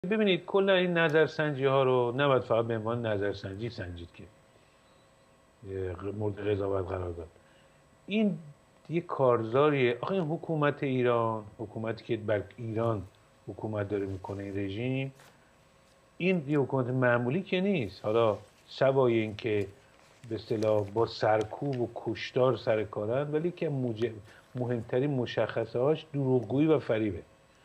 ببینید کل این نظرسنجی ها رو نباید فقط به عنوان نظرسنجی سنجید که مورد قضاوت قرار داد. این یه کارزاریه. آخه این حکومت ایران، حکومتی که بر ایران حکومت داره میکنه این رژیم، این یه حکومت معمولی که نیست. حالا سوای این که به اصطلاح با سرکوب و کشتار سر کارن، ولی که مهمترین مشخصه هاش دروغگویی و فریبه.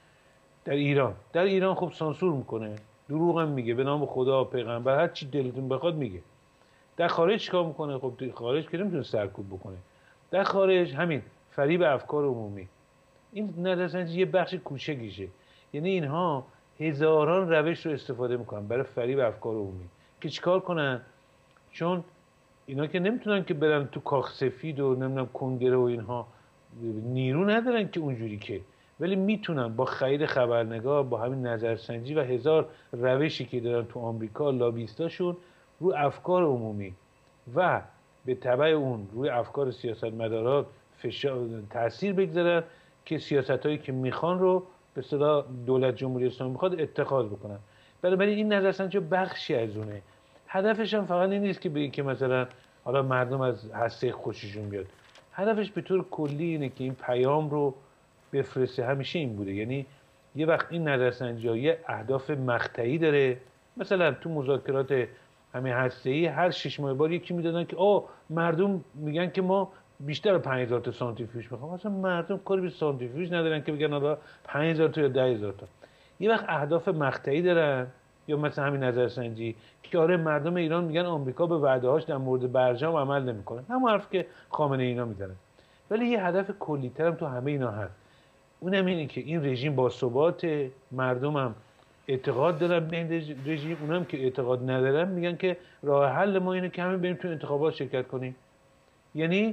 در ایران خب سانسور میکنه، دروغ هم میگه، به نام خدا پیغمبر هر چی دلتون بخواد میگه. در خارج چیکار میکنه؟ خب خارج که نمیتونه سرکوب بکنه، در خارج همین فریب افکار عمومی. این نظرسنجی یه بخش کوچکیشه. یعنی اینها هزاران روش رو استفاده میکنن برای فریب افکار عمومی که چیکار کنن؟ چون اینا که نمیتونن که برن تو کاخ سفید و نمیدونم کنگره و اینها، نیرو ندارن که اونجوری که، ولی میتونن با خرید خبرنگار، با همین نظرسنجی و هزار روشی که دارن تو آمریکا لابیستاشون، رو افکار عمومی و به تبع اون روی افکار سیاستمداران تاثیر بگذارن که سیاستایی که میخوان رو به اصطلاح دولت جمهوری اسلامی میخواد اتخاذ بکنن. بنابراین این نظرسنجی بخشی از اونه. هدفش هم فقط این نیست که بگه که مثلا حالا مردم از هسته خوششون بیاد. هدفش به طور کلی اینه که این پیام رو بفرسته. همیشه این بوده. یعنی یه وقت این نظرسنجی یه اهداف مقطعی داره. مثلا تو مذاکرات همین هسته‌ای هر 6 ماه بار یکی میدادن که مردم میگن که ما بیشتر 5000 تا سانتریفیوژ میخوام. اصلا مردم کاری به سانتریفیوژ ندارن که بگن حالا 5000 تا یا 10000 تا. یه وقت اهداف مقطعی دارن، یا مثلا همین نظرسنجی که آره مردم ایران میگن آمریکا به وعده‌هاش در مورد برجام عمل نمیکنه، همون حرف که خامنه اینا میزنن. ولی یه هدف کلی‌تر هم تو همه اینا هست. اونم اینه که این رژیم با ثبات، مردم هم اعتقاد دارن به این رژیم، اونم که اعتقاد ندارن میگن که راه حل ما اینه که همین بریم تو انتخابات شرکت کنیم. یعنی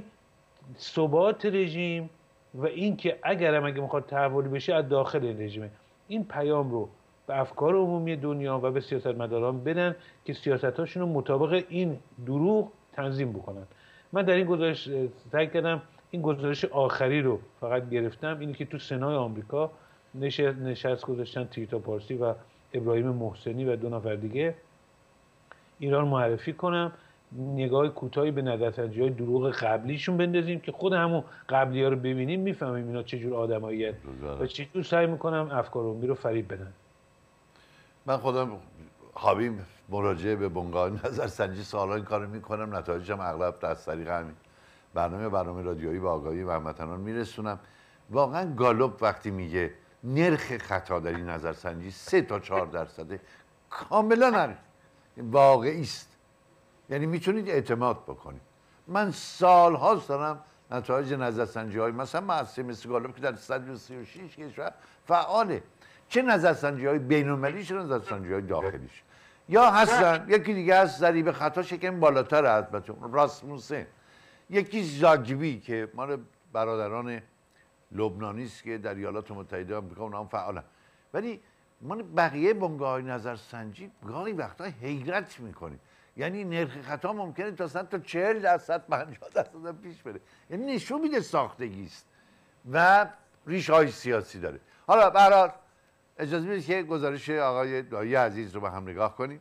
ثبات رژیم و این که اگه میخواد تحولی بشه از داخل این رژیمه. این پیام رو به افکار عمومی دنیا و به سیاستمداران بدن که سیاستاشون رو مطابق این دروغ تنظیم بکنن. من در این گزارش سعی کردم این گزارش آخری رو فقط گرفتم، اینی که تو سنای آمریکا نشست گذاشتن تریتا پارسی و ابراهیم محسنی و 2 نفر دیگه، ایران معرفی کنم، نگاه کوتاهی به نظرسنجی‌های دروغ قبلیشون بندازیم که خود همون قبلی‌ها رو ببینیم، میفهمیم اینا چه جور آدماییه و چه جور سعی میکنم افکار عمومی رو فریب بدن. من خودم حاوی مراجعه به بنگاه نظرسنجی سالا این کارو میکنم، نتایجم اغلب از طریق همین برنامه رادیویی و آگاهی هموطنان میرسونم. واقعا گالوب وقتی میگه نرخ خطا در این نظرسنجی 3 تا 4% کاملا واقعی است. یعنی میتونید اعتماد بکنید. من سال‌هاست دارم نتایج نظرسنجی‌های مثلا مؤسسه مثل گالوب که در 136 کشور فعاله، چه نظرسنجی‌های بین‌المللی چه نظرسنجی‌های داخلیش. یا هستن یکی دیگه هست ضریب خطاش یکم بالاتر، البته راسموسن، یکی زاگبی که مال برادران لبنانی است که در ایالات متحده آمریکا اونها هم فعالن. ولی ما بقیه بنگاه‌های نظرسنجی گاهی وقتا حیرت می‌کنیم. یعنی نرخ خطا ممکنه تا 40% 50% پیش بره. یعنی نشون میده ساختگی است و ریشه‌های سیاسی داره. حالا به هر حال اجازه بدید که گزارش آقای دایی عزیز رو با هم نگاه کنیم.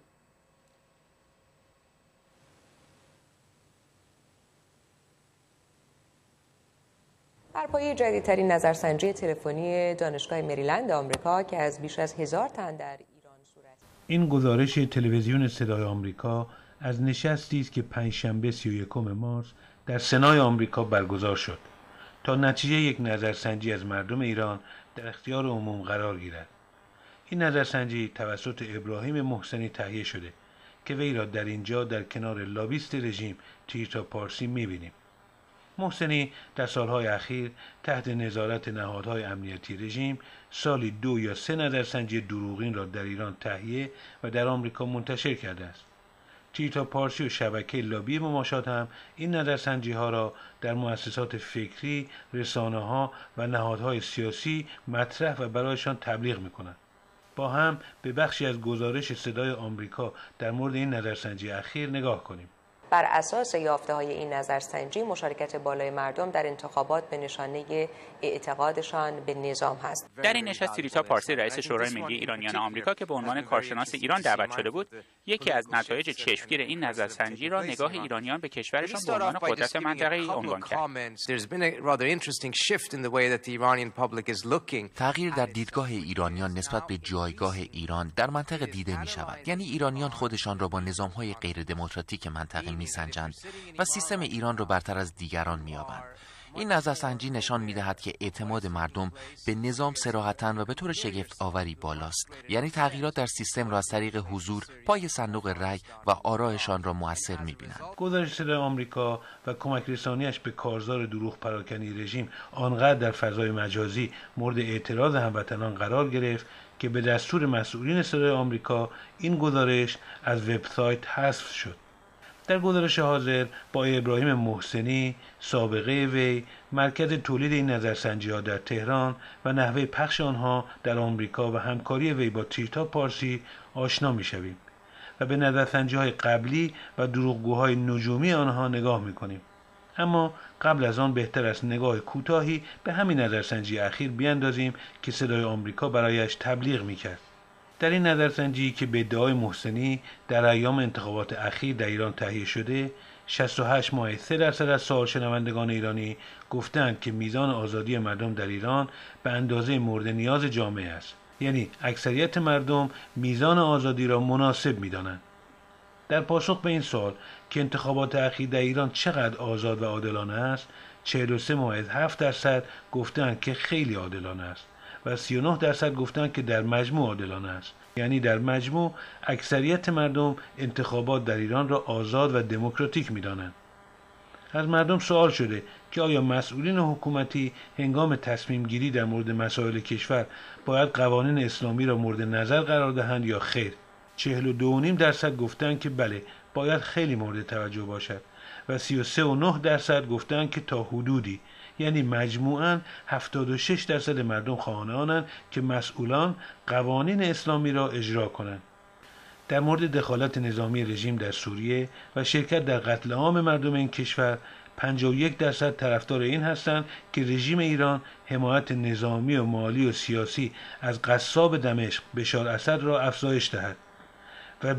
بر پایه جدیدترین نظرسنجی تلفنی دانشگاه مریلند آمریکا که از بیش از 1000 تن در ایران صورت این گزارش تلویزیون صدای آمریکا از نشستی است که پنجشنبه 31 مارس در سنای آمریکا برگزار شد تا نتیجه یک نظرسنجی از مردم ایران در اختیار عموم قرار گیرد. این نظرسنجی توسط ابراهیم محسنی تهیه شده که وی را در اینجا در کنار لابیست رژیم تریتا پارسی می‌بینیم. محسنی در سالهای اخیر تحت نظارت نهادهای امنیتی رژیم سالی 2 یا 3 نظرسنجی دروغین را در ایران تهیه و در آمریکا منتشر کرده است. تریتا پارسی و شبکه لابی مماشات هم این نظرسنجی ها را در مؤسسات فکری، رسانه ها و نهادهای سیاسی مطرح و برایشان تبلیغ می‌کنند. با هم به بخشی از گزارش صدای آمریکا در مورد این نظرسنجی اخیر نگاه کنیم. بر اساس یافته‌های این نظرسنجی مشارکت بالای مردم در انتخابات به نشانه اعتقادشان به نظام هست. در این نشست ریتا پارسی رئیس شورای ملی ایرانیان آمریکا که به عنوان کارشناس ایران دعوت شده بود، یکی از نتایج چشمگیر این نظرسنجی را نگاه ایرانیان به کشورشان به عنوان قدرت منطقه‌ای عنوان کرد. تغییر در دیدگاه ایرانیان نسبت به جایگاه ایران در منطقه دیده می شود. یعنی ایرانیان خودشان را با نظام‌های غیر دموکراتیک منطقه می‌سنجند و سیستم ایران را برتر از دیگران می‌یابند. این نظرسنجی نشان می‌دهد که اعتماد مردم به نظام صراحتاً و به طور شگفت آوری بالاست. یعنی تغییرات در سیستم را از طریق حضور پای صندوق رای و آرایشان را مؤثر می‌بینند. گزارش صدای آمریکا و کمک رسانیش به کارزار دروغ پراکنی رژیم آنقدر در فضای مجازی مورد اعتراض هموطنان قرار گرفت که به دستور مسئولین صدای آمریکا این گزارش از وبسایت حذف شد. در گزارش حاضر با ابراهیم محسنی، سابقه وی، مرکز تولید این نظرسنجی‌ها در تهران و نحوه پخش آنها در آمریکا و همکاری وی با تریتا پارسی آشنا می‌شویم و به نظرسنجی‌های قبلی و دروغگوهای نجومی آنها نگاه می‌کنیم. اما قبل از آن بهتر است نگاه کوتاهی به همین نظرسنجی اخیر بیاندازیم که صدای آمریکا برایش تبلیغ می‌کرد. در این نظرسنجی که به ادعای محسنی در ایام انتخابات اخیر در ایران تهیه شده، 68.3% از سوال شنوندگان ایرانی گفتند که میزان آزادی مردم در ایران به اندازه مورد نیاز جامعه است. یعنی اکثریت مردم میزان آزادی را مناسب می‌دانند. در پاسخ به این سوال که انتخابات اخیر در ایران چقدر آزاد و عادلانه است، 43.7% گفتند که خیلی عادلانه است و 39% گفتند که در مجموع عادلانه است. یعنی در مجموع اکثریت مردم انتخابات در ایران را آزاد و دموکراتیک می‌دانند. از مردم سوال شده که آیا مسئولین حکومتی هنگام تصمیم گیری در مورد مسائل کشور باید قوانین اسلامی را مورد نظر قرار دهند یا خیر؟ 42.5% گفتند که بله، باید خیلی مورد توجه باشد و 33.9% گفتند که تا حدودی. یعنی مجموعاً 76% مردم خواهان آنند که مسئولان قوانین اسلامی را اجرا کنند. در مورد دخالت نظامی رژیم در سوریه و شرکت در قتل عام مردم این کشور، 51% طرفدار این هستند که رژیم ایران حمایت نظامی و مالی و سیاسی از قصاب دمشق بشار اسد را افزایش دهد و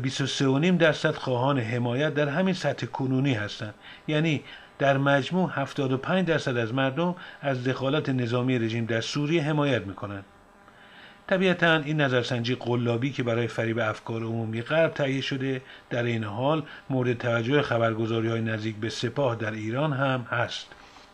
23.5% خواهان حمایت در همین سطح کنونی هستند. یعنی در مجموع 75% از مردم از دخالت نظامی رژیم در سوریه حمایت می‌کنند. طبیعتاً این نظرسنجی قلابی که برای فریب افکار عمومی غرب تهیه شده در این حال مورد توجه خبرگزاری‌های نزدیک به سپاه در ایران هم هست.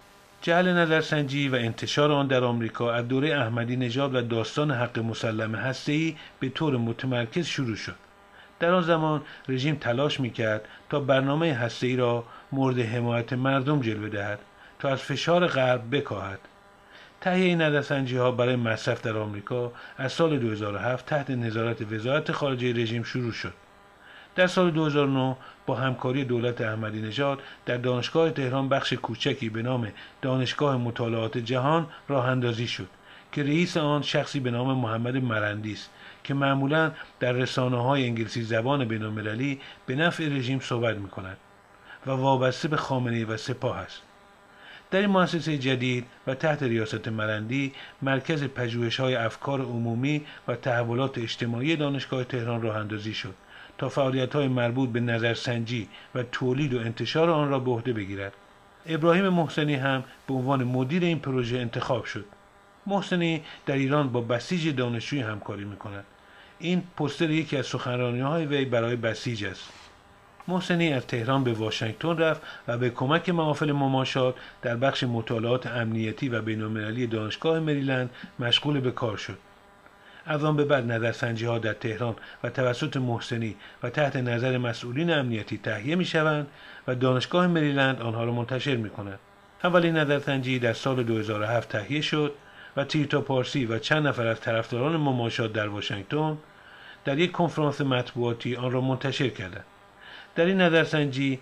جعل نظرسنجی و انتشار آن در آمریکا از دوره احمدی نژاد و داستان حق مسلم هسته‌ای به طور متمرکز شروع شد. در آن زمان رژیم تلاش می‌کرد تا برنامه هسته‌ای را مورد حمایت مردم جلوه دهد تا از فشار غرب بکاهد. تهیه این نظرسنجی‌ها برای مصرف در آمریکا از سال 2007 تحت نظارت وزارت خارجه رژیم شروع شد. در سال 2009 با همکاری دولت احمدی نژاد در دانشگاه تهران بخش کوچکی به نام دانشگاه مطالعات جهان راه اندازی شد که رئیس آن شخصی به نام محمد مرندی است که معمولاً در رسانه‌های انگلیسی زبان بین‌المللی به نفع رژیم صحبت می‌کند و وابسته به خامنه‌ای و سپاه است. در این مؤسسه جدید و تحت ریاست مرندی مرکز پژوهش‌های افکار عمومی و تحولات اجتماعی دانشگاه تهران راه اندازی شد تا فعالیت‌های مربوط به نظرسنجی و تولید و انتشار آن را به عهده بگیرد. ابراهیم محسنی هم به عنوان مدیر این پروژه انتخاب شد. محسنی در ایران با بسیج دانشجویی همکاری می‌کند. این پوستر یکی از سخنرانی‌های وی برای بسیج است. محسنی از تهران به واشنگتن رفت و به کمک محافل مماشات در بخش مطالعات امنیتی و بین‌المللی دانشگاه مریلند مشغول به کار شد. از آن به بعد نظرسنجی‌ها در تهران و توسط محسنی و تحت نظر مسئولین امنیتی تهیه می‌شوند و دانشگاه مریلند آنها را منتشر می‌کند. اولین نظرسنجی در سال 2007 تهیه شد و تریتا پارسی و چند نفر از طرفداران مماشات در واشنگتن در یک کنفرانس مطبوعاتی آن را منتشر کردند. در این نظرسنجی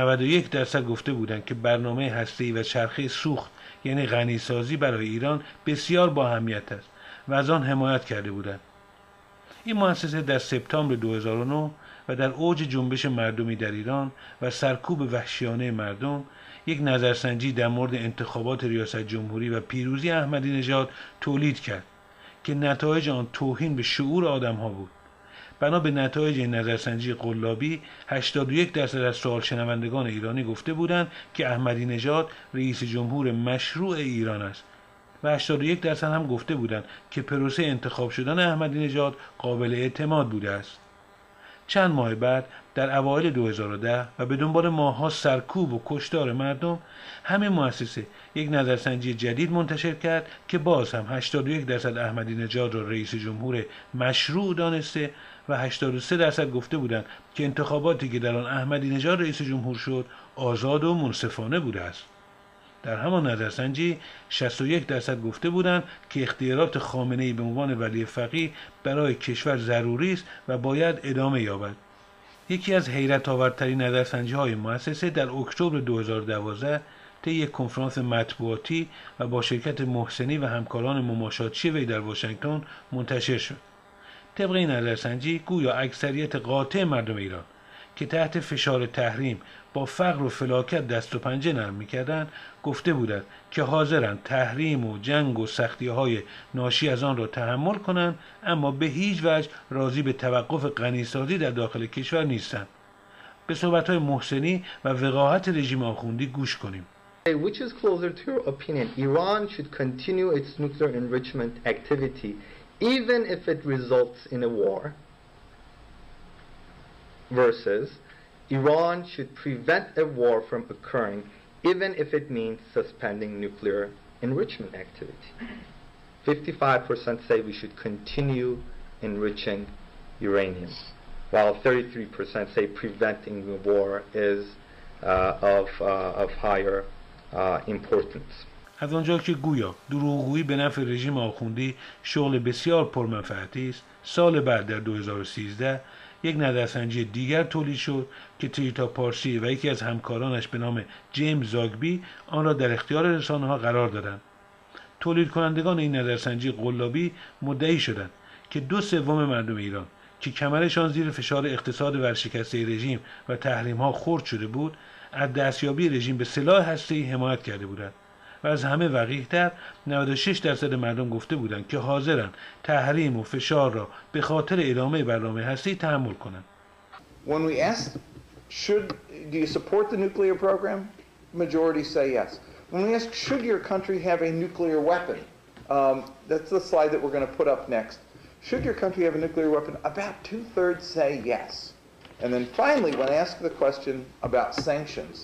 91% گفته بودند که برنامه هسته‌ای و چرخه سوخت یعنی غنیسازی برای ایران بسیار با اهمیت است و از آن حمایت کرده بودند. این مؤسسه در سپتامبر 2009 و در اوج جنبش مردمی در ایران و سرکوب وحشیانه مردم یک نظرسنجی در مورد انتخابات ریاست جمهوری و پیروزی احمدی نژاد تولید کرد که نتایج آن توهین به شعور آدم‌ها بود. بنا به نتایج این نظرسنجی قلابی 81% از سوال شنوندگان ایرانی گفته بودند که احمدی نژاد رئیس جمهور مشروع ایران است و 81% هم گفته بودند که پروسه انتخاب شدن احمدی نژاد قابل اعتماد بوده است. چند ماه بعد در اوایل 2010 و به دنبال ماه‌ها سرکوب و کشتار مردم، همین مؤسسه یک نظرسنجی جدید منتشر کرد که باز هم 81% احمدی نژاد را رئیس جمهور مشروع دانسته و 83% گفته بودند که انتخاباتی که در آن احمدی نژاد رئیس جمهور شد آزاد و منصفانه بوده است. در همان نظرسنجی 61% گفته بودند که اختیارات خامنه‌ای به عنوان ولی فقیه برای کشور ضروری است و باید ادامه یابد. یکی از حیرت آورترین نظرسنجی‌های مؤسسه در اکتبر 2012 طی یک کنفرانس مطبوعاتی و با شرکت محسنی و همکاران مماشاتچی وی در واشنگتن منتشر شد. طبق این نظرسنجی گویا اکثریت قاطع مردم ایران که تحت فشار تحریم با فقر و فلاکت دست و پنجه نرم می‌کردند گفته بودند که حاضرند تحریم و جنگ و سختی‌های ناشی از آن را تحمل کنند، اما به هیچ وجه راضی به توقف غنیسازی در داخل کشور نیستند. به صحبت‌های محسنی و وقاحت رژیم آخوندی گوش کنیم. Which is closer to your opinion? Iran should continue its nuclear enrichment activity even if it results in a war, versus Iran should prevent a war from occurring even if it means suspending nuclear enrichment activity. 55% say we should continue enriching uranium, while 33% say preventing the war is of higher importance. از آنجا که گویا دروغگویی به نفع رژیم آخوندی شغل بسیار پرمنفعتی است، سال بعد در 2013 یک نظرسنجی دیگر تولید شد که تریتا پارسی و یکی از همکارانش به نام جیمز زاگبی آن را در اختیار رسانه‌ها قرار دادند. تولید کنندگان این نظرسنجی قلابی مدعی شدند که 2/3 مردم ایران که کمرشان زیر فشار اقتصاد ورشکسته رژیم و تحریم‌ها خرد شده بود، از دستیابی رژیم به سلاح هسته‌ای حمایت کرده بودند و از همه وقیح‌تر 96% مردم گفته بودند که حاضرند تحریم و فشار را به خاطر ادامه برنامه هسته‌ای تحمل کنند. When we asked, do you support the nuclear program? Majority say yes. When we ask, should your country have a nuclear weapon? That's the slide that we're going to put up next. Should your country have a nuclear weapon? About 2/3 say yes. And then finally, when asked the question about sanctions,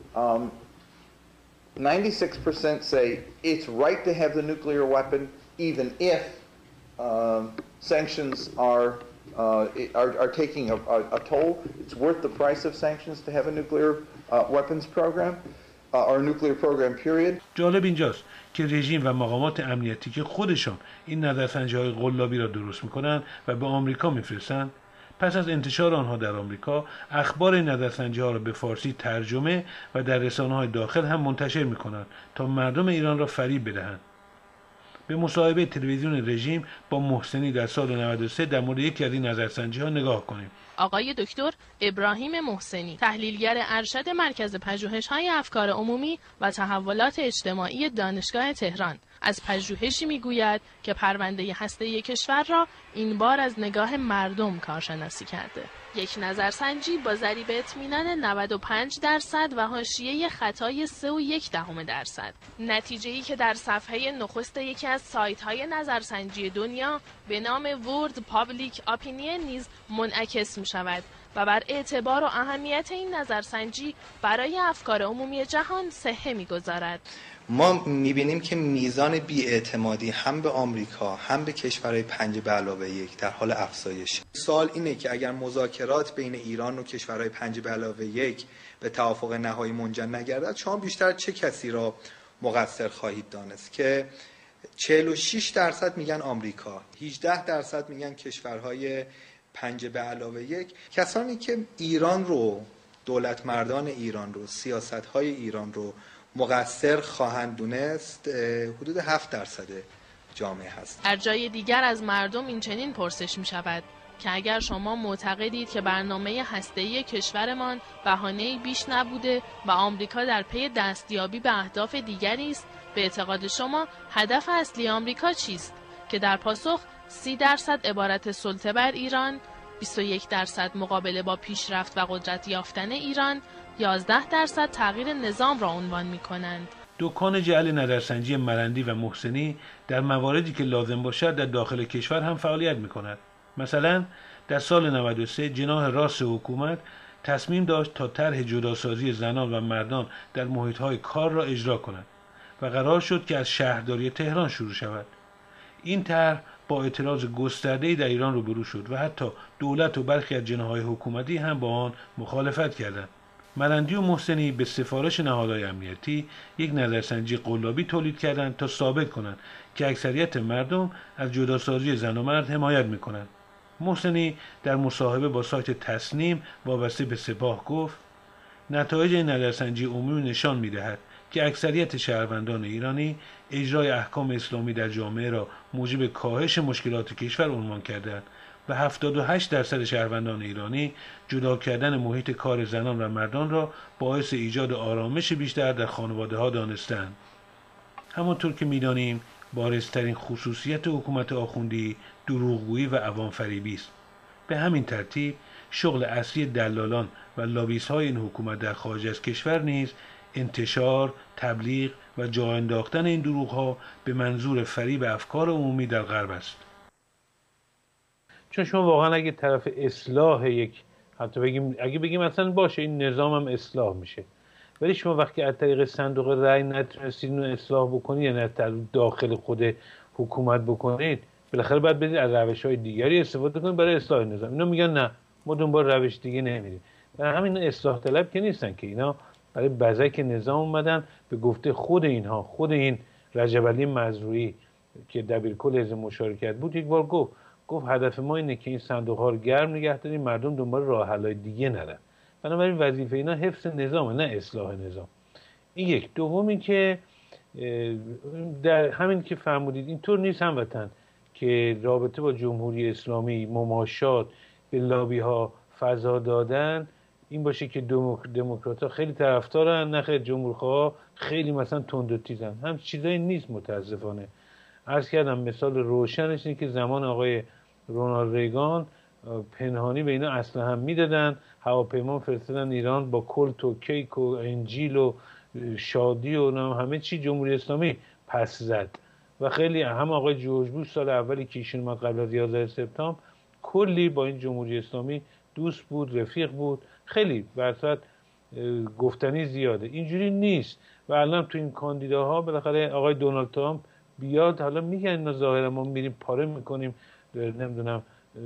96% say it's right to have the nuclear weapon even if sanctions are taking a toll. It's worth the price of sanctions to have a nuclear weapons program or a nuclear program period. جالب اینجاست که رژیم و مقامات امنیتی که خودشان این نظرسنجی‌های قلابی را درست می‌کنند و به آمریکا می‌فرستند، پس از انتشار آنها در آمریکا اخبار این نظرسنجی‌ها را به فارسی ترجمه و در رسانه‌های داخل هم منتشر می‌کنند تا مردم ایران را فریب بدهند. به مصاحبه تلویزیون رژیم با محسنی در سال 93 در مورد یکی از این نظرسنجی‌ها نگاه کنیم. آقای دکتر ابراهیم محسنی، تحلیلگر ارشد مرکز پژوهش‌های افکار عمومی و تحولات اجتماعی دانشگاه تهران، از پژوهشی میگوید که پرونده هسته‌ای کشور را این بار از نگاه مردم کارشناسی کرده. یک نظرسنجی با ضریب اطمینان 95% و حاشیه خطای 3.1%. نتیجه‌ای که در صفحه نخست یکی از سایت‌های نظرسنجی دنیا به نام ورد پابلیک اپینین نیز منعکس می‌شود و بر اعتبار و اهمیت این نظرسنجی برای افکار عمومی جهان صحه می‌گذارد. ما می‌بینیم که میزان بی‌اعتمادی هم به آمریکا هم به کشورهای 5+1 در حال افزایش. سوال اینه که اگر مذاکرات بین ایران و کشورهای 5+1 به توافق نهایی منجر نگردد، شما بیشتر چه کسی را مقصر خواهید دانست؟ که 46% میگن آمریکا، 18% میگن کشورهای 5+1. کسانی که ایران رو، دولت مردان ایران رو، سیاست‌های ایران رو مقصر خواهند دونست حدود 7%. جامعه هست. در جای دیگر از مردم این چنین پرسش می شود که اگر شما معتقدید که برنامه هسته‌ای کشورمان بهانه‌ای بیش نبوده و آمریکا در پی دستیابی به اهداف دیگری است، به اعتقاد شما هدف اصلی آمریکا چیست؟ که در پاسخ 30% عبارت سلطه بر ایران، 21% مقابله با پیشرفت و قدرت یافتن ایران، 11% تغییر نظام را عنوان می‌کنند. دکان جعل نظرسنجی مرندی و محسنی در مواردی که لازم باشد در داخل کشور هم فعالیت می‌کند. مثلا در سال 93 جناح راست حکومت تصمیم داشت تا طرح جداسازی زنان و مردان در محیط‌های کار را اجرا کند و قرار شد که از شهرداری تهران شروع شود. این طرح با اعتراض گسترده‌ای در ایران روبرو شد و حتی دولت و برخی از جناح‌های حکومتی هم با آن مخالفت کردند. مرندی و محسنی به سفارش نهادهای امنیتی یک نظرسنجی قلابی تولید کردند تا ثابت کنند که اکثریت مردم از جداسازی زن و مرد حمایت می‌کنند. محسنی در مصاحبه با سایت تصنیم وابسته به سپاه گفت: نتایج این نظرسنجی عمومی نشان می‌دهد که اکثریت شهروندان ایرانی اجرای احکام اسلامی در جامعه را موجب کاهش مشکلات کشور عنوان کردند و 78% شهروندان ایرانی جدا کردن محیط کار زنان و مردان را باعث ایجاد آرامش بیشتر در خانواده‌ها دانستند. همانطور که می‌دانیم بارزترین خصوصیت حکومت آخوندی دروغگویی و عوام فریبی است. به همین ترتیب شغل اصلی دلالان و لابیست‌های این حکومت در خارج از کشور نیز انتشار، تبلیغ و جا انداختن این دروغ‌ها به منظور فریب افکار عمومی در غرب است. چون شما واقعا اگه طرف اصلاح یک، حتی بگیم مثلا باشه این نظام هم اصلاح میشه، ولی شما وقتی از طریق صندوق رأی نتونستید اینو اصلاح بکنید یا نه داخل خود حکومت بکنید، بالاخره باید برید از روش‌های دیگری استفاده کنید برای اصلاح نظام. اینا میگن نه ما دنبال روش دیگه نمیریم. برای همین اصلاح طلب که نیستن که، اینا برای بزک نظام اومدن. به گفته خود اینها، خود این رجب علی مزروعی که دبیرکل حزب مشارکت بود یک بار گفت هدف ما اینه که این صندوق ها رو گرم نگه داریم، مردم دنبال راه حل‌های دیگه نرن. بنابراین وظیفه اینا حفظ نظامه نه اصلاح نظام. این یک. دومی که در همین که فرمودید اینطور نیست هموطن که رابطه با جمهوری اسلامی مماشات به لابی ها فضا دادن این باشه که دموکرات‌ها خیلی طرفدارن، نه خیلی جمهورخواها خیلی مثلا تند و تیزن. هم چیزایی نیست متاسفانه. عرض کردم مثال روشنش اینه که زمان آقای رونالد ریگان پنهانی به اینا اسلحه هم میدادن، هواپیما فرستادن ایران با کلت و کیک و انجیل و شادی و همه چی جمهوری اسلامی پس زد. و خیلی هم آقای جورج بوش سال اولی که ایشون اومد قبل از 11 سپتامبر کلی با این جمهوری اسلامی دوست بود، رفیق بود، خیلی برصد گفتنی زیاده. اینجوری نیست. و الان تو این کاندیداها بالاخره آقای دونالد ترامپ بیاد، حالا میگن اینا ظاهرا ما میریم پاره میکنیم نمیدونم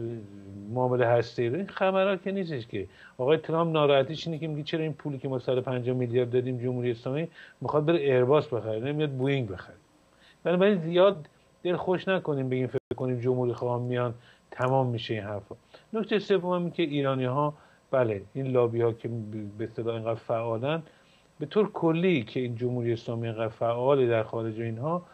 معامله هسته‌ای رو، این خبرها که نیستش که. آقای ترامپ ناراحتیش اینه که میگه چرا این پولی که ما 150 میلیارد دادیم جمهوری اسلامی میخواد بره ایرباس بخره، نمیاد بوئینگ بخره. بنابراین زیاد دل خوش نکنیم بگیم فکر کنیم جمهوری خواهان میان تمام میشه این حرفا. نکته سوم این که ایرانی‌ها بله این لابی‌ها که به اصطلاح اینقدر فعالن، به طور کلی که این جمهوری اسلامی اینقدر فعال در خارج اینها،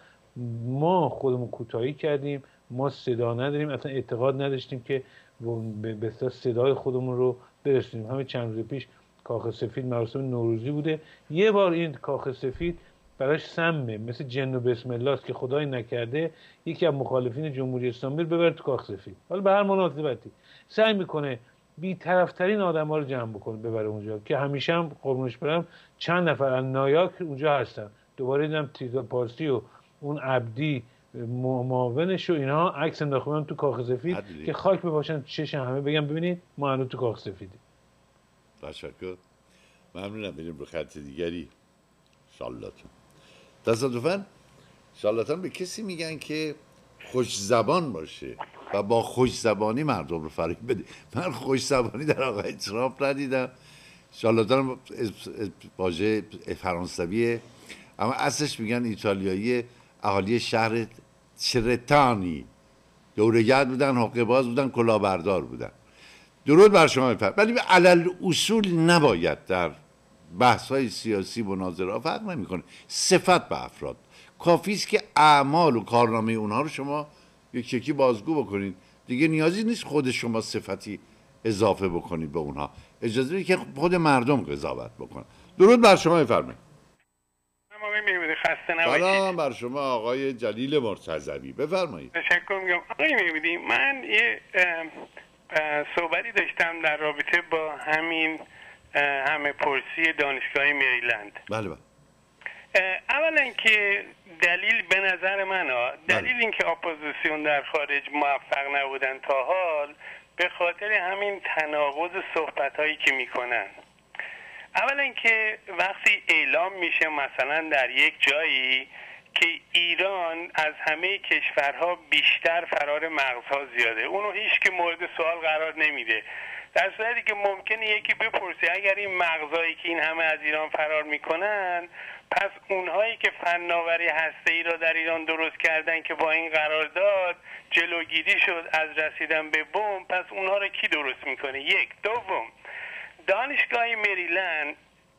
ما خودمون کوتاهی کردیم، ما صدا نداریم، اصلا اعتقاد نداشتیم که به اصطلاح صدای خودمون رو برسونیم. همین چند روز پیش کاخ سفید مراسم نوروزی بوده، یه بار این کاخ سفید براش سمه، مثل جن و بسم الله است که خدای نکرده یکی از مخالفین جمهوری اسلامی رو ببره تو کاخ سفید، حالا به هر مناسبتی سعی میکنه بی‌طرف‌ترین آدم‌ها رو جمع بکنه ببره اونجا، که همیشه هم قربونش برم چند نفر از نایاک اونجا هستن. دوباره دیدم تیزا پارسی و اون عبدی معاونش و اینها عکس انداختن تو کاخ سفید که خاک بپاشن چش همه بگم ببینید ما الان تو کاخ سفیدیم. تشکر. ممنونم. بریم رو خط دیگری. شالاتون. تصادفاً شالاتان به کسی میگن که خوش زبان باشه و با خوش زبانی مردم رو فریب بده. من خوش زبانی در آقای ترامپ ندیدم. شالاتان واژه فرانسویه اما اصلش میگن ایتالیایی، اهالی شهر چرتانی دوره‌گرد بودن، حقه باز بودن، کلاهبردار بودن. درود بر شما بفرمایید. ولی به علل اصول نباید در بحث‌های سیاسی مناظره فرق نمی‌کنه صفت به افراد کافی است که اعمال و کارنامه اونها رو شما یکی بازگو بکنید. دیگه نیازی نیست خود شما صفتی اضافه بکنید به اونها، اجازه بدید که خود مردم قضاوت بکنن. درود بر شما، بفرمایید. خسته نباشید. سلام بر شما آقای جلیل مرتضوی، بفرمایید. تشکر میگم. آقای میبینی من یه صحبتی داشتم در رابطه با همین همه پرسی دانشگاه مریلند. بله. اولا که دلیل به نظر من دلیل اینکه اپوزیسیون در خارج موفق نبودن تا حال به خاطر همین تناقض صحبت‌هایی که میکنن. اولا که وقتی اعلام میشه مثلا در یک جایی که ایران از همه کشورها بیشتر فرار مغزها زیاده، اونو هیچ که مورد سوال قرار نمیده، در صورتی که ممکنه یکی بپرسه اگر این مغزایی که این همه از ایران فرار میکنن، پس اونهایی که فناوری هسته‌ای را در ایران درست کردن که با این قرارداد جلوگیری شد از رسیدن به بمب، پس اونها را کی درست میکنه؟ یک. دوم، دانشگاه مریلند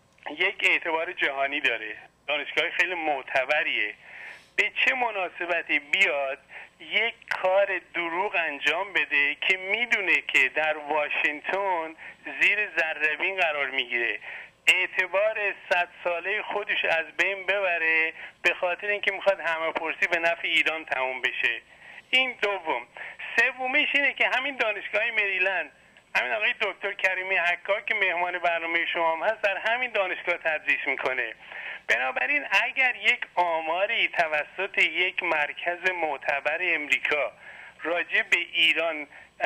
یک اعتبار جهانی داره، دانشگاه خیلی معتبریه. به چه مناسبتی بیاد یک کار دروغ انجام بده که میدونه که در واشنگتن زیر ذره‌بین قرار میگیره، اعتبار 100 ساله خودش از بین ببره به خاطر اینکه میخواد همه پرسی به نفع ایران تموم بشه؟ این دوم. سومیش اینه که همین دانشگاه مریلند، همین آقای دکتر کریمی حکاک که مهمان برنامه شما هم هست، در همین دانشگاه تدریس میکنه. بنابراین اگر یک آماری توسط یک مرکز معتبر امریکا راجع به ایران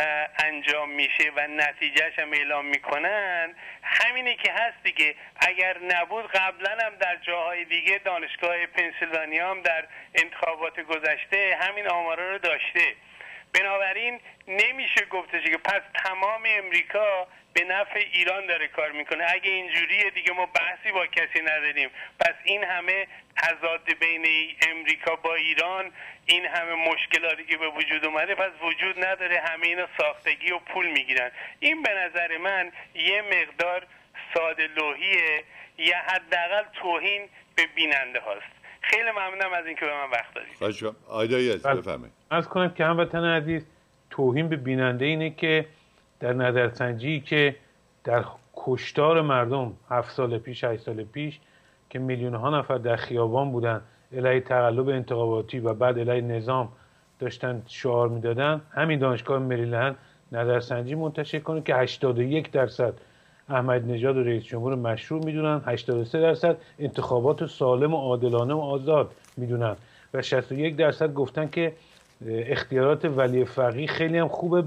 انجام میشه و نتیجهش هم اعلام میکنن، همینه که هست دیگه. اگر نبود قبلا هم در جاهای دیگه، دانشگاه پنسیلوانیا هم در انتخابات گذشته همین آمارا رو داشته. بنابراین نمیشه گفتش که پس تمام امریکا به نفع ایران داره کار میکنه. اگه اینجوریه دیگه ما بحثی با کسی نداریم. پس این همه تضاد بین امریکا با ایران، این همه مشکلاتی که به وجود اومده، پس وجود نداره، همه اینا ساختگی و پول میگیرن. این به نظر من یه مقدار ساده لوحیه، یا حداقل توهین به بیننده هاست. خیلی ممنونم از اینکه به من وقت دادید. خواهش می‌کنم. آیدایی است، بفرمایید. عرض کنم که هموطن عزیز، توهین به بیننده اینه که در نظرسنجی که در کشتار مردم 7 سال پیش 8 سال پیش که میلیون ها نفر در خیابان بودن علیه تقلب انتخاباتی و بعد علیه نظام داشتن شعار میدادن، همین دانشگاه مریلند نظرسنجی منتشر کنه که 81% احمد نژاد و رئیس جمهور مشروع میدونن، 83% انتخابات سالم و عادلانه و آزاد میدونن و 61% گفتن که اختیارات ولی فقیه خیلی هم خوبه،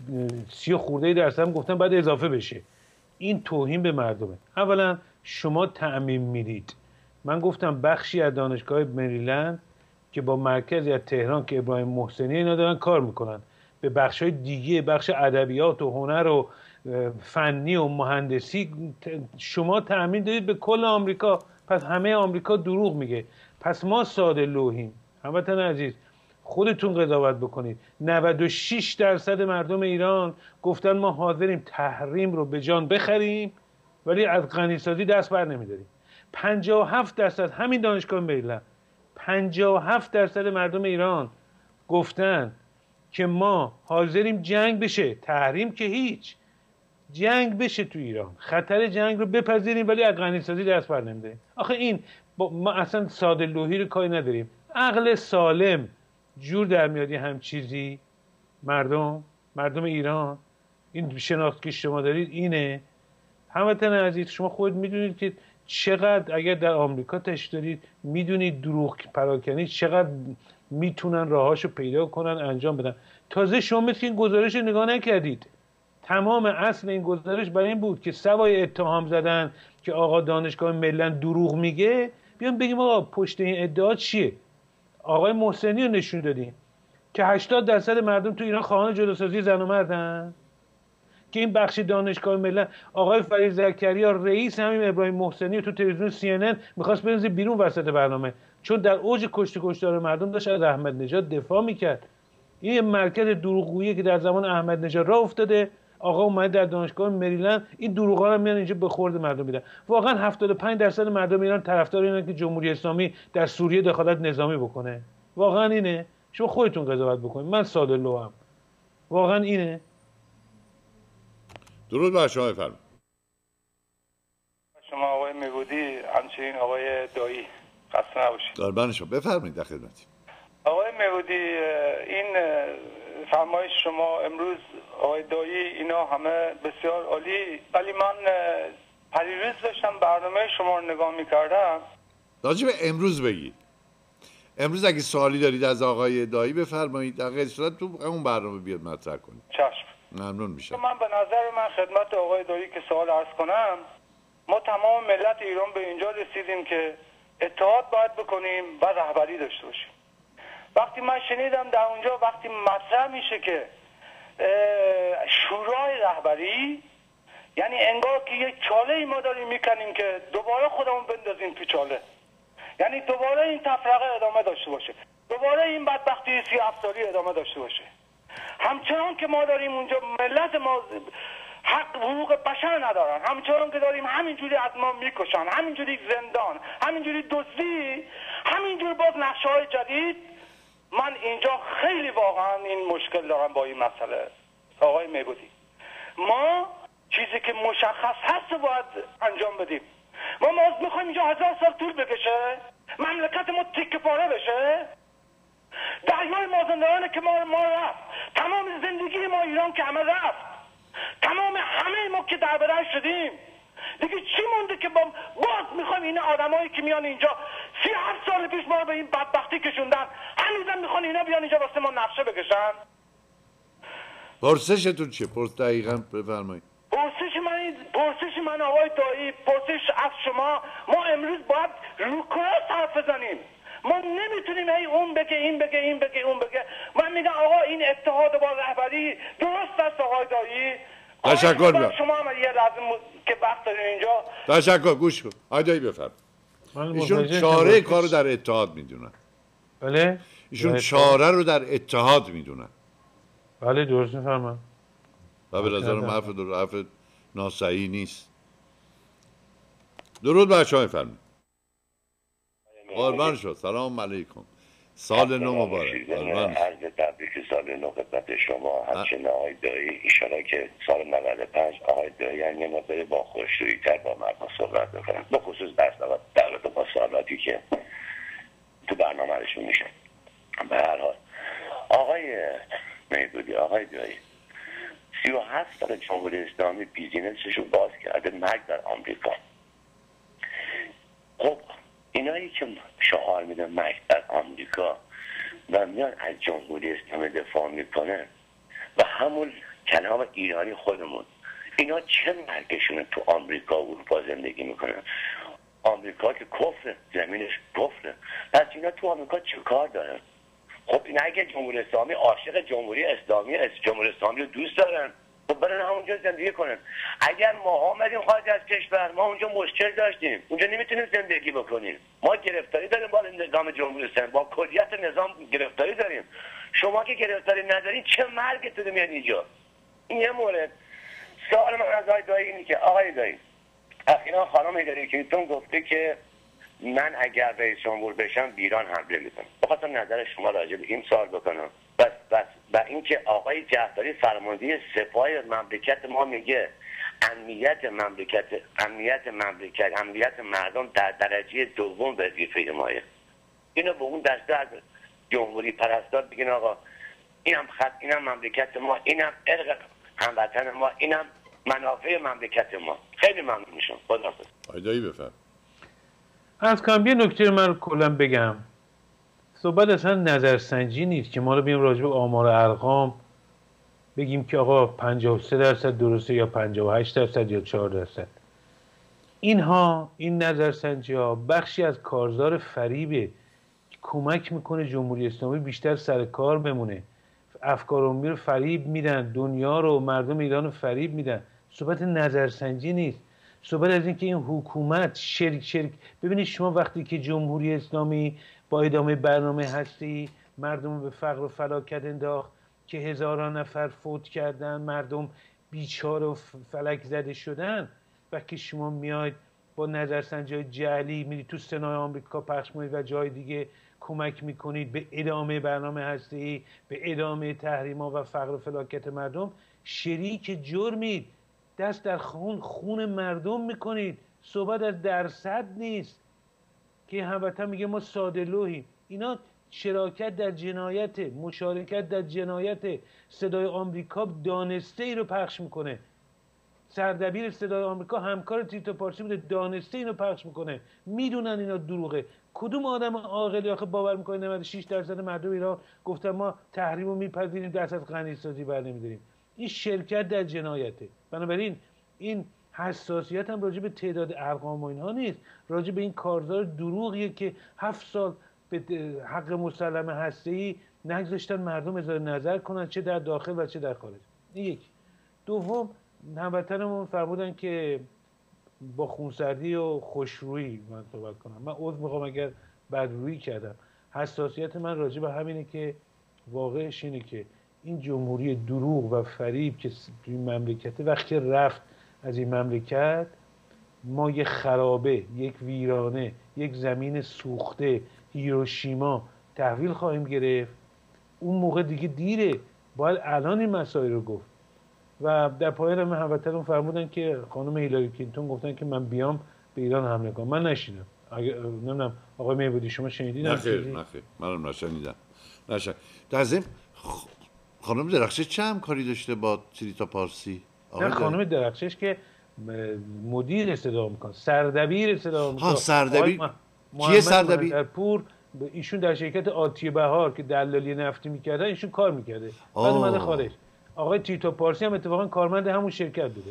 30% هم گفتن باید اضافه بشه. این توهین به مردمه. اولا شما تعمیم میدید. من گفتم بخشی از دانشگاه مریلند که با مرکزی از تهران که ابراهیم محسنی اینا دارن کار میکنن، به بخشای دیگه، بخش ادبیات و هنر و فنی و مهندسی، شما تعمیم دادید به کل آمریکا. پس همه آمریکا دروغ میگه. پس ما ساده لوحیم. هموطن عزیز، خودتون قضاوت بکنید. 96% مردم ایران گفتن ما حاضریم تحریم رو به جان بخریم ولی از غنیسازی دست بر نمیداریم. 57% همین دانشگاه مریلند، 57% مردم ایران گفتن که ما حاضریم جنگ بشه، تحریم که هیچ، جنگ بشه تو ایران، خطر جنگ رو بپذیریم ولی از غنیسازی دست بر نمیداریم. آخه این ما اصلا ساده لوحی رو کاری نداریم. عقل سالم جور در میاد هم چیزی. مردم ایران، این شناخت که شما دارید اینه. هموطن عزیز، شما خود میدونید که چقدر اگر در آمریکا تشت دارید، میدونید دروغ پراکنی چقدر میتونن راهاشو پیدا کنن انجام بدن. تازه شما مثل این گزارش رو نگاه نکردید. تمام اصل این گزارش برای این بود که سوای اتهام زدن که آقا دانشگاه مریلند دروغ میگه، بیان بگیم آقا پشت این ادعا چیه. آقای محسنی رو نشون دادیم که 80% مردم تو ایران خواهان جداسازی زن و مردن، که این بخش دانشگاه مریلند آقای فرید زکریا رئیس همین ابراهیم محسنی رو تو تلویزیون CNN میخواست بنزه بیرون وسط برنامه، چون در اوج کشتار مردم داشت از احمد نژاد دفاع میکرد. این مرکز دروغگویی که در زمان احمد نژاد راه افتاده آقا اومد در دانشگاه مریلند این دروغا رو میان اینجا به خورد مردم میدن. واقعا 75% مردم ایران طرفدار اینن که جمهوری اسلامی در سوریه دخالت نظامی بکنه؟ واقعا اینه؟ شما خودتون قضاوت بکنید. من ساده لوام. واقعا اینه؟ درود بر شما. بفرمایید. شما آقای میبودی، همچنین آقای دایی، خسته نباشید. قربان شما. بفرمایید، در خدمتیم. آقای میبودی، این فرمایش شما امروز آقای دایی اینا همه بسیار عالی، ولی من پریروز داشتم برنامه شما رو نگاه میکردم. راجع به امروز بگید. امروز اگه سوالی دارید از آقای دایی بفرمایید، در غیر صورت تو اون برنامه بیاد مطرح کنید. چشم. ممنون میشم. من به نظر من خدمت آقای دایی که سوال عرض کنم، ما تمام ملت ایران به اینجا رسیدیم که اتحاد باید بکنیم و رهبری داشته باشیم. وقتی من شنیدم در اونجا وقتی مطرح میشه که شورای رهبری، یعنی انگار که یک چاله ای ما داریم میکنیم که دوباره خودمون بندازیم تو چاله، یعنی دوباره این تفرقه ادامه داشته باشه، دوباره این بدبختی سی افزاری ادامه داشته باشه. همچنان که ما داریم اونجا ملت ما حق حقوق بشر ندارن، همچنان که داریم همینجوری از ما میکشن، همینجوری زندان، همینجوری دزدی، همینجور باز نقشه‌های جدید. من اینجا خیلی واقعا این مشکل دارم با این مسئله. آقای میبودی، ما چیزی که مشخص هست باید انجام بدیم. ما میخوایم اینجا 1000 سال طول بکشه، مملکت ما تیکه پاره بشه، دریای مازندران که ما رفت، تمام زندگی ما ایران که همه رفت، تمام همه ما که دربدر شدیم، دیگه چی مونده که باز میخوایم این آدمایی که میان اینجا 37 سال پیش ما رو به این بدبختی کشوندن، هنوزم میخوان اینا بیان اینجا واسه ما نقشه بکشن؟ پرسشتون چیه؟ دقیقاً بفرمایید. پرسش من آقای دایی، پرسش از شما، ما امروز باید روکراس حرف بزنیم. ما نمیتونیم اون بگه این بگه این بگه اون بگه. من میگم آقا این اتحاد با رهبری درست است آقای دایی. تشکر میکنم. شما هم یه لازم که وقت دارین اینجا. تشکر. گوش کن. آقای دایی بفرمایید. ایشون چاره کار رو در اتحاد میدونن. بله؟ ایشون چاره رو در اتحاد میدونن. بله درست میفهمم. و به نظرم حرف ناصحیح نیست. درود بر شما. بفرمایید. قربان شد. سلام علیکم. سال نو مبارک. عرض تبریک سال نو خدمت شما. همچنین آقای دایی ایشالا که سال 95 آقای دایی یه مقدار با خوشرویی با مردم صحبت بکنم، به خصوص در رابطه با سوالاتی که تو برنامه‌شون میشه. به هر حال آقای میبودی، آقای دایی 37 سال جمهوری اسلامی بیزینسشو باز کرده، مرگ در آمریکا. خب اینایی که شعار میدن مرگ در آمریکا و میان از جمهوری اسلامی دفاع میکنن و همون کلام ایرانی خودمون، اینا چه مرگشونه تو آمریکا و اروپا زندگی میکنن؟ آمریکا که کفره، زمینش کفره، پس اینا تو آمریکا چه کار دارن؟ خب این اگه جمهوری اسلامی عاشق جمهوری اسلامی رو دوست دارن، خب برن همونجا زندگی کنن. اگر ما آمدیم خارج از کشور، ما اونجا مشکل داشتیم، اونجا نمیتونیم زندگی بکنیم، ما گرفتاری داریم با نظام جمهوری اسلامی، با کلیت نظام گرفتاری داریم. شما که گرفتاری ندارین چه مرگی تو میاد اینجا؟ این یه مورد. سوال من از آقای دایی اینه که آقای دایی اخیراً خانم هیلاری کلینتون گفته که من اگر رئیس جمهور بشم به ایران حمله میکنم. بخواستم نظر شما راجع به این سوال بکنم. بس و اینکه آقای جعفری فرمانده سپاه مملکت ما میگه امنیت مردم در درجه دوم وظیفه مایه. اینو به اون دسته از جمهوری پرستار بگین آقا اینم خط، اینم مملکت ما، اینم ارق هموطن ما، اینم منافع مملکت ما. خیلی ممنون میشم. خداحافظ. آیدایی بفرم. از کام یه نکته من کلا بگم. صحبت اصلا نظرسنجی نیست که ما رو بیم راجع به آمار ارقام بگیم که آقا 53% درسته یا 58% یا 4%. این نظرسنجی ها بخشی از کارزار فریبه که کمک میکنه جمهوری اسلامی بیشتر سر کار بمونه. افکار عمومی رو فریب میدن، دنیا رو، مردم ایران رو فریب میدن. صحبت نظرسنجی نیست. صحبت از این که این حکومت شرک ببینید شما وقتی که جمهوری اسلامی با ادامه برنامه هستی مردم به فقر و فلاکت انداخت که هزاران نفر فوت کردن، مردم بیچاره و فلک زده شدن، وقتی شما میاید با نظرسنجی جعلی میرید تو سنای آمریکا پخش میکنید و جای دیگه کمک میکنید به ادامه برنامه هسته‌ای، به ادامه تحریم‌ها و فقر و فلاکت مردم، شریک جرمید. دست در خون مردم میکنید. صحبت از درصد نیست که هموطن میگه ما ساده لوحیم. اینا شراکت در جنایت، مشارکت در جنایت. صدای آمریکا دانسته ای رو پخش میکنه. سردبیر صدای آمریکا همکار تیتو پارسی بوده، دانسته اینو پخش میکنه. میدونن اینا دروغه. کدوم آدم عاقلی آخه باور میکنه 96% مردم ایران گفتن ما تحریم رو میپذیریم، دست از غنیسازی بر نمیداریم؟ این شرکت در جنایته. بنابراین این حساسیت هم راجع به تعداد ارقام و اینها نیست، راجع به این کارزار دروغیه که 7 سال به حق مسلم هسته‌ای نگذاشتن مردم اظهار نظر کنن، چه در داخل و چه در خارج. این یک. دوم، هموطنمون فرمودن که با خونسردی و خوشرویی من صحبت کنم. من عذر میخوام اگر بدرویی کردم. حساسیت من راجع به همینه که واقعش اینه که این جمهوری دروغ و فریب که این مملکته وقتی رفت از این مملکت، ما یک خرابه، یک ویرانه، یک زمین سوخته، هیروشیما تحویل خواهیم گرفت. اون موقع دیگه دیره، باید الان این مسائل رو گفت. و در پایان هم هموطنان فرمودن که خانم هیلاری کلینتون گفتن که من بیام به ایران حمله کنم. من نشیدم. نمیدونم آقای مهبودی شما شنیدین؟ نه خیر، منم نشنیدم. در ضمن خانم درخشش چه همکاری داشته با تریتا پارسی؟ نه، خانم درخشش که مدیر صدا آمریکا، سردبیر صدا آمریکا. سردبیر کیه سردبیر؟ پور ایشون در شرکت آتیه بهار که دلالی نفتی میکردن ایشون کار میکرده. بعد اومده خارج. آقای تیتو پارسی هم اتفاقا کارمند همون شرکت بوده.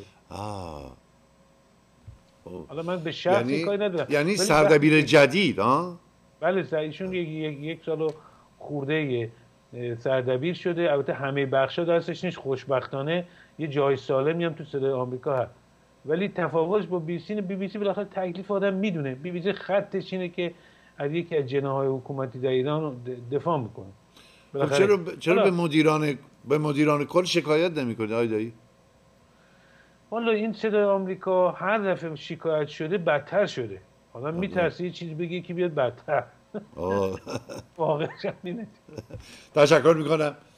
حالا من به شخصی کاری ندارم. یعنی سردبیر جدید ها؟ بله، ایشون یک سال و خورده سردبیر شده. البته همه بخشا دستش نیست، خوشبختانه یه جای سالمی هم تو صدای آمریکا هست. ولی تفاوتش با بی بی سی بالاخره تکلیف آدم میدونه. بی بی سی خطش اینه که از یکی از جناح‌های حکومتی در ایران دفاع میکنه. چرا به مدیران کل شکایت نمی‌کنید آقای دایی؟ والا این صدای آمریکا هر دفعه شکایت شده بدتر شده. آدم میترسه یه چیزی بگه که بیاد بدتر. واقعا اینه. تشکر میکنم.